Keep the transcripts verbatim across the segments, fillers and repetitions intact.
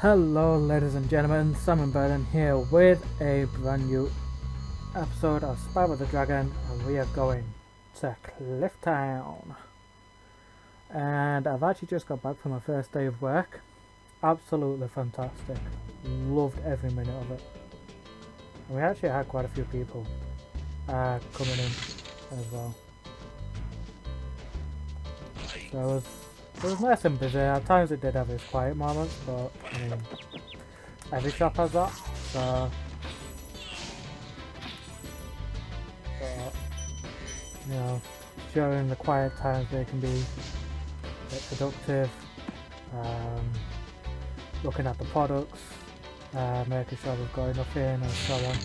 Hello ladies and gentlemen, Simon Burden here with a brand new episode of Spyro the Dragon, and we are going to Clifftown. And I've actually just got back from my first day of work. Absolutely fantastic. Loved every minute of it. And we actually had quite a few people uh, coming in as well. So it was It was nice and busy. At times it did have its quiet moments, but I mean, every shop has that. So, but, you know, during the quiet times they can be a bit productive, um, looking at the products, uh, making sure we've got enough in, and so on.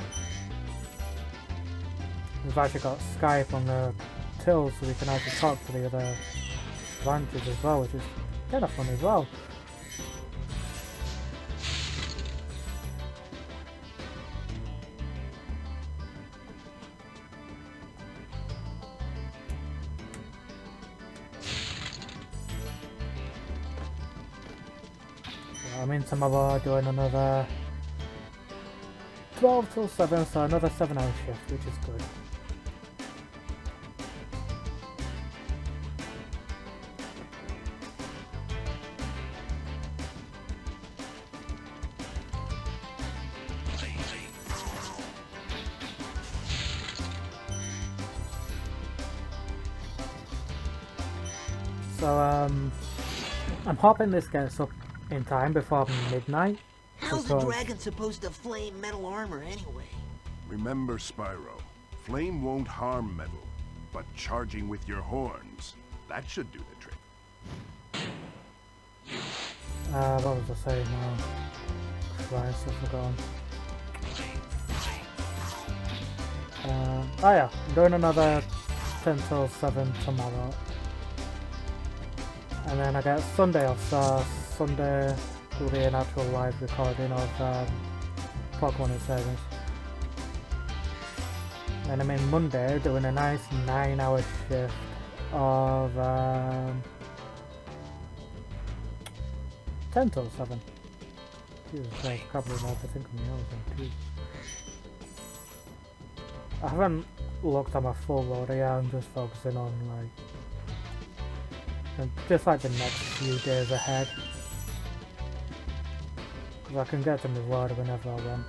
We've actually got Skype on the till, so we can actually talk to the other branches as well, which is kind of fun as well. So I'm in tomorrow doing another twelve till seven, so another seven hour shift, which is good. So, um, I'm hoping this gets up in time before midnight. How's the dragon supposed to flame metal armor anyway? Remember, Spyro, flame won't harm metal, but charging with your horns, that should do the trick. Uh, what was I saying now? Christ, I've forgotten. Uh, oh yeah, I'm doing another ten till seven tomorrow. And then I get Sunday off, so Sunday will be an actual live recording of um, Pokemon in Service. And I'm in Monday doing a nice nine hour shift of um, ten till seven. Jesus Christ, I can't believe I have to think of my hours on Tuesday. I haven't looked at my full load yet, I'm just focusing on like and just like the next few days ahead, because I can get them as well whenever I want.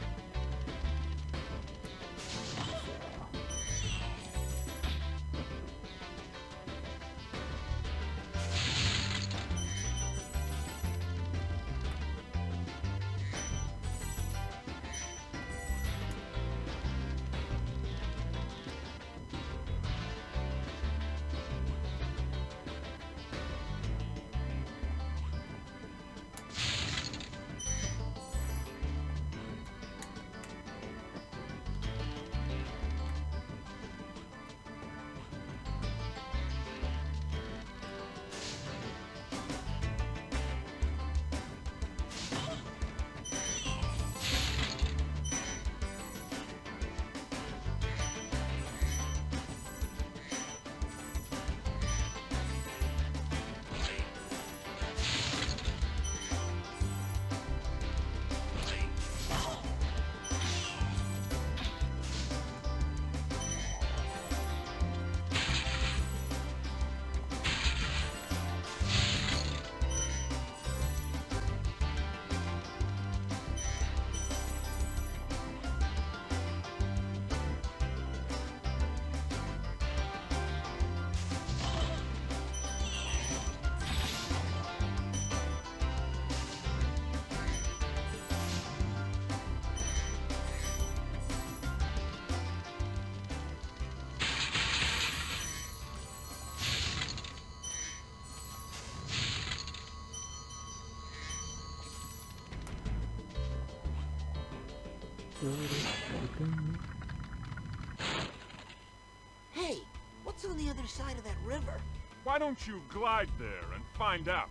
Hey, what's on the other side of that river? Why don't you glide there and find out?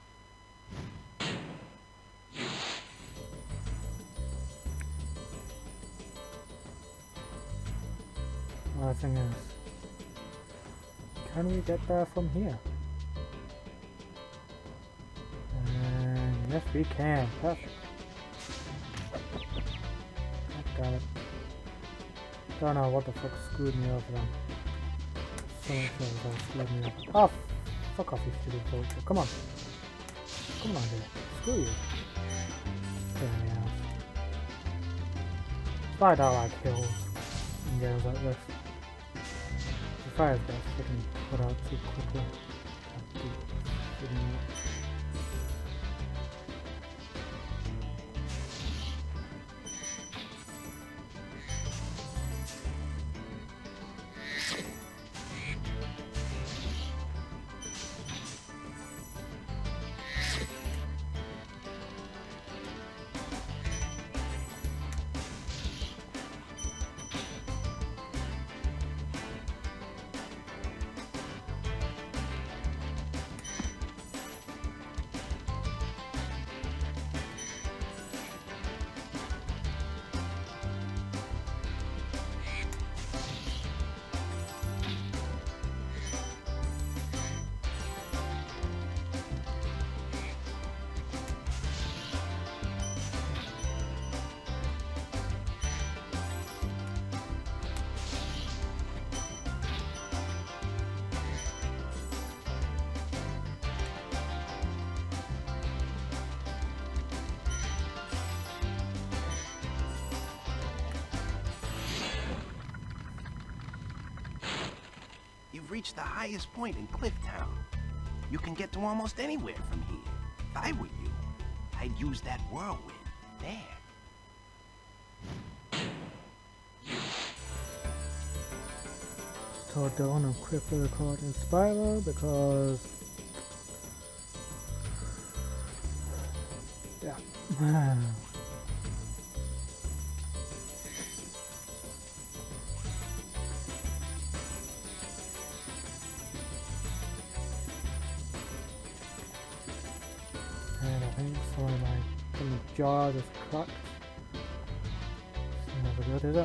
Well, the thing is, can we get there from here? And Yes, we can. Perfect. God damn it. Don't know what the fuck screwed me over then. So much that screwed me over. Oh, fuck off, you stupid vulture. Come on. Come on, dude. Screw you. Get me out. Why do I like hills in games like this? The fires get freaking put out too quickly. You've reached the highest point in Clifftown. You can get to almost anywhere from here. If I were you, I'd use that whirlwind there. So don't I'm quickly recording Spyro because yeah. And I think some of my some of the jaw just cracked. It's never good, is it?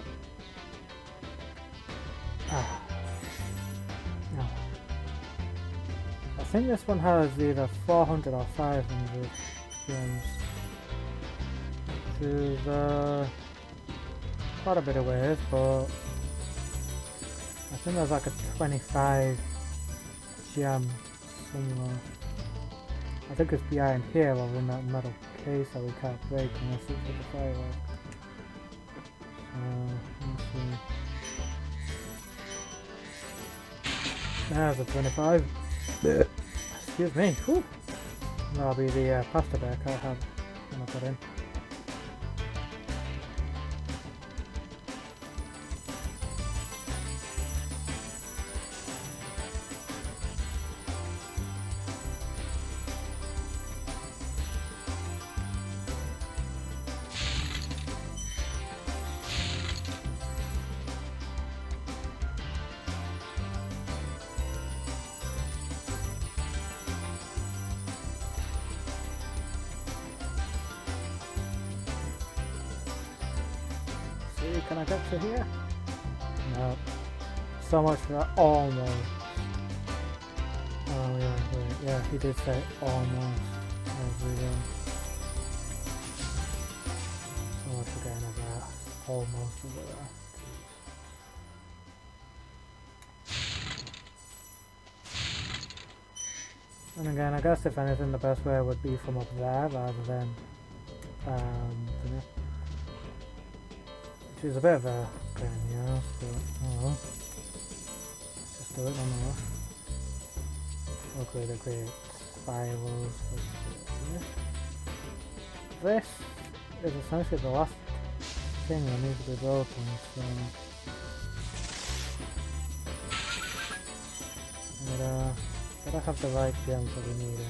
Ah. No. I think this one has either four hundred or five hundred gems. Which is uh, quite a bit of ways, but I think there's like a twenty-five gem somewhere. I think it's behind here or in that metal case that we can't break unless it's with the firework. So, let's see. There's a twenty-five. Excuse me. Whew. That'll be the uh, pasta bag I have when I put in. Can I get to here? No. So much for that. Almost. Oh yeah, wait. Yeah, he did say almost. There we go. So much for getting of that. Almost over there. And again, I guess if anything, the best way would be from up there rather than um. Which is a bit of a pain in the ass, but oh well. Let's just do it nonetheless. Okay, the great spirals. This is essentially the last thing that needs to be broken, so and uh gotta have the right gems that we needed.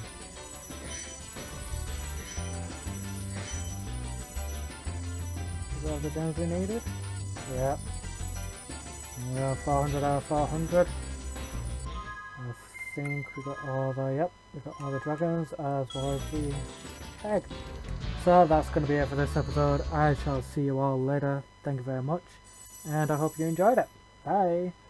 All the gems we needed? Yep. Yeah, four hundred out of four hundred. I think we got all the, yep, we got all the dragons as well as the egg. So that's going to be it for this episode. I shall see you all later. Thank you very much. And I hope you enjoyed it. Bye.